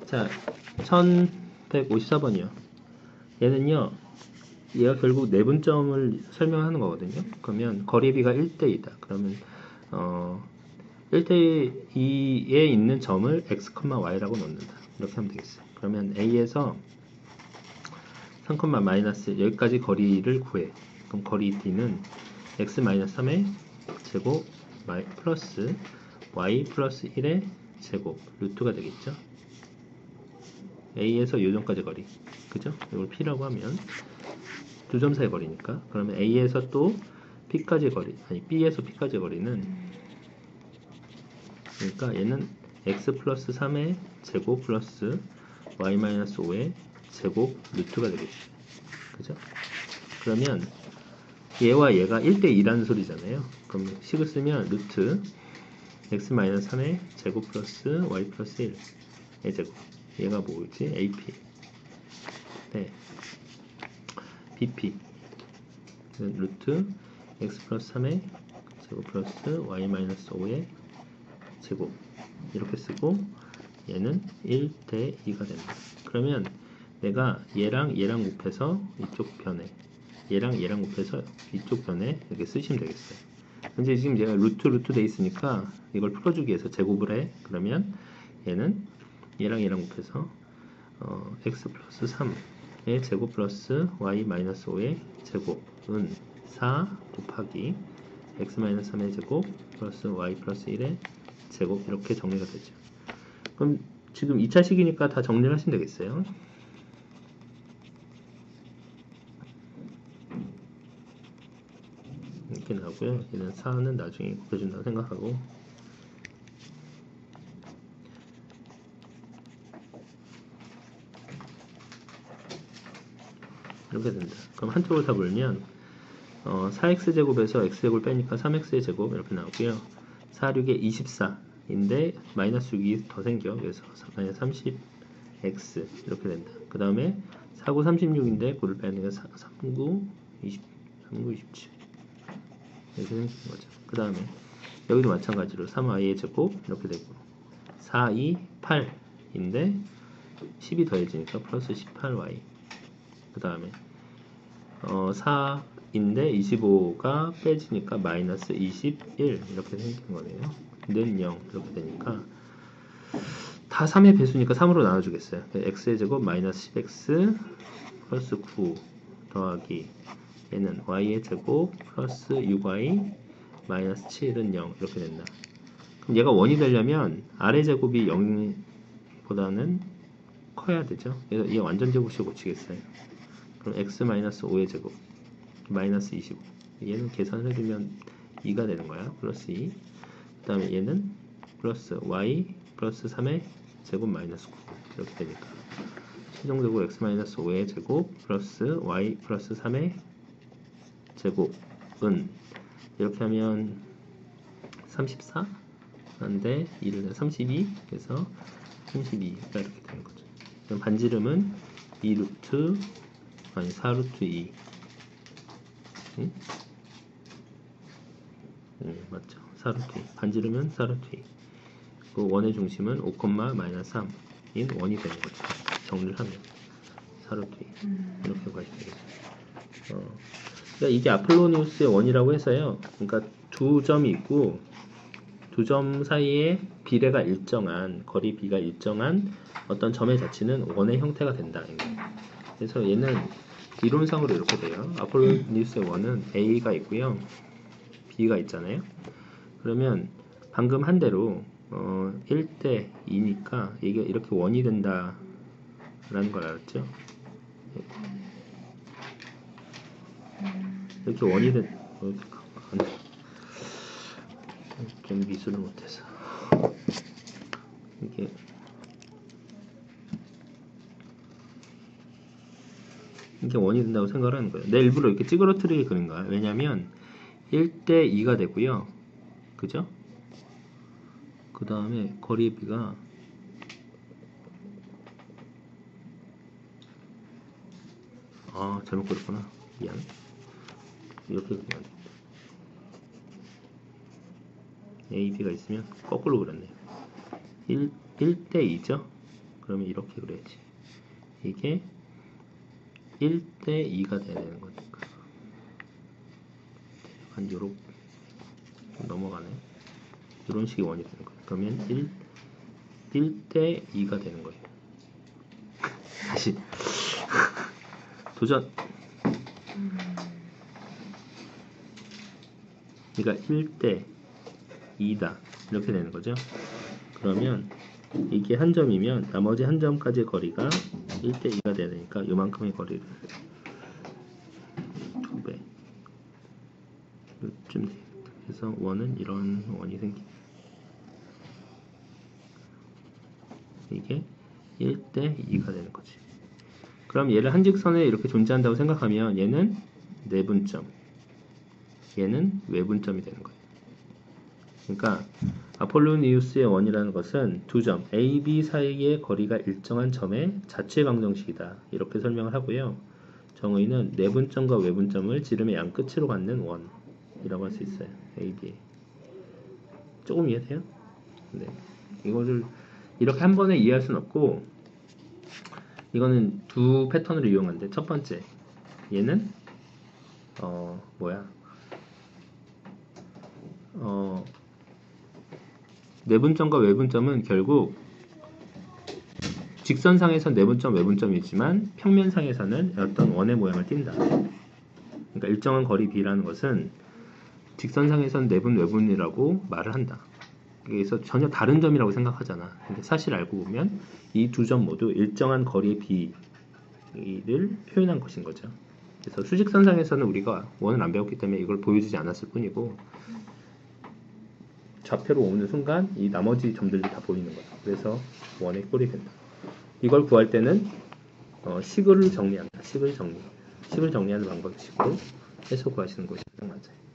자, 1154번이요. 얘는요, 얘가 결국 내분점을 설명하는 거거든요. 그러면 거리비가 1대2다. 그러면 1대2에 있는 점을 x, y라고 놓는다. 이렇게 하면 되겠어요. 그러면 a에서 3, 마이너스 여기까지 거리를 구해. 그럼 거리 d는 x-3의 제곱 플러스 y 플러스 1의 제곱 루트가 되겠죠. a에서 요점까지 거리, 그죠? 이걸 p라고 하면 두 점 사이 거리니까. 그러면 a에서 또 p까지 거리, 아니 b에서 p까지 거리는, 그러니까 얘는 x 플러스 3의 제곱 플러스 y 마이너스 5의 제곱 루트가 되겠죠. 그죠? 그러면 얘와 얘가 1대2라는 소리잖아요. 그럼 식을 쓰면 루트 x 마이너스 3의 제곱 플러스 y 플러스 1의 제곱, 얘가 뭐지? AP. 네. BP. 루트 x 플러스 3의 제곱 플러스 y 마이너스 5의 제곱. 이렇게 쓰고 얘는 1대2가 됩니다. 그러면 내가 얘랑 곱해서 이쪽 변에, 얘랑 곱해서 이쪽 변에 이렇게 쓰시면 되겠어요. 근데 지금 얘가 루트 돼 있으니까 이걸 풀어주기 위해서 제곱을 해. 그러면 얘는 얘랑 곱해서 x 플러스 3의 제곱 플러스 y 마이너스 5의 제곱은 4 곱하기 x 마이너스 3의 제곱 플러스 y 플러스 1의 제곱, 이렇게 정리가 되죠. 그럼 지금 2차 식이니까 다 정리를 하시면 되겠어요. 이렇게 나오고요. 얘는 4는 나중에 곱해준다고 생각하고, 이렇게 된다. 그럼 한쪽으로 다 몰면 4x제곱에서 x제곱을 빼니까 3x의 제곱 이렇게 나오고요. 4, 6에 24인데 마이너스 6이 더 생겨. 그래서 마이너스 30x 이렇게 된다. 그 다음에 4, 9, 36인데 9를 빼니까 3, 9, 27 이렇게 생기는 거죠. 그 다음에 여기도 마찬가지로 3y의 제곱 이렇게 되고, 4, 2, 8인데 10이 더해지니까 플러스 18y. 그 다음에 4인데 25가 빼지니까 마이너스 21 이렇게 생긴 거네요. 는 0 이렇게 되니까 다 3의 배수니까 3으로 나눠주겠어요. x의 제곱 마이너스 10x 플러스 9 더하기 얘는 y의 제곱 플러스 6y 마이너스 7은 0 이렇게 된다. 그럼 얘가 원이 되려면 아래 제곱이 0보다는 커야 되죠. 그래서 얘 완전 제곱식 고치겠어요. 그럼 x 마이너스 5의 제곱 마이너스 25, 얘는 계산을 해주면 2가 되는 거야. 플러스 2. 그 다음에 얘는 플러스 y 플러스 3의 제곱 마이너스 9 이렇게 되니까 최종적으로 x 마이너스 5의 제곱 플러스 y 플러스 3의 제곱은 이렇게 하면 34인데 2를 32, 그래서 32가 이렇게 되는 거죠. 그럼 반지름은 2루트 아니 4루트 2. 응? 맞죠. 4루트 2. 반지름은 4루트 2. 그 원의 중심은 5, 마이너스 3인 원이 되는 거죠. 정리를 하면 4루트 2. 이렇게 가시면 되겠죠. 그러니까 이게 아폴로니우스의 원이라고 해서요. 그러니까 두 점이 있고 두 점 사이에 비례가 일정한, 거리 b가 일정한 어떤 점의 자치는 원의 형태가 된다. 그래서 얘는 이론상으로 이렇게 돼요. 아폴로니우스의 원은 a가 있고요, b가 있잖아요. 그러면 방금 한 대로 1대 2니까 이게 이렇게 원이 된다 라는 걸 알았죠? 이렇게 원이 된, 좀 미술을 못해서 이게 원이 된다고 생각을 하는 거예요. 내 일부러 이렇게 찌그러뜨리게 그린 거야. 왜냐면 1대 2가 되고요, 그죠? 그 다음에 거리의 비가 잘못 그렸구나. 미안. 이렇게 그리면 안 되겠다. A, B가 있으면 거꾸로 그렸네요. 1대 2죠? 그러면 이렇게 그려야지. 이게 1대 2가 돼야 되는 거니까. 한 요렇게 넘어가네. 이런 식의 원이 되는 거예요. 그러면 1대 2가 되는 거예요. 다시 도전. 그러니까 1대 2다 이렇게 되는 거죠. 그러면 이게 한 점이면 나머지 한 점까지의 거리가 1대 2가 돼야 되니까 요만큼의 거리를 2배 요쯤 되겠다. 그래서 원은 이런 원이 생깁니다. 이게 1대 2가 되는 거지. 그럼 얘를 한 직선에 이렇게 존재한다고 생각하면 얘는 내분점, 얘는 외분점이 되는 거예요. 그러니까 아폴로니우스의 원이라는 것은 두 점 A, B 사이의 거리가 일정한 점의 자체 방정식이다. 이렇게 설명을 하고요. 정의는 내분점과 외분점을 지름의 양 끝으로 갖는 원이라고 할 수 있어요. A, B. 조금 이해돼요? 네. 이거를 이렇게 한 번에 이해할 수는 없고, 이거는 두 패턴을 이용하는데, 첫 번째 얘는 내분점과 외분점은 결국 직선상에선 내분점, 외분점이지만 평면상에서는 어떤 원의 모양을 띈다. 그러니까 일정한 거리 B라는 것은 직선상에선 내분, 외분이라고 말을 한다. 그래서 전혀 다른 점이라고 생각하잖아. 근데 사실 알고 보면 이 두 점 모두 일정한 거리의 B를 표현한 것인 거죠. 그래서 수직선상에서는 우리가 원을 안 배웠기 때문에 이걸 보여주지 않았을 뿐이고, 좌표로 오는 순간 이 나머지 점들이 다 보이는 거죠. 그래서 원의 꼴이 된다. 이걸 구할 때는 식을 정리한다. 식을 정리하는 방법이시고 해서 구하시는 것이 가장 맞아요.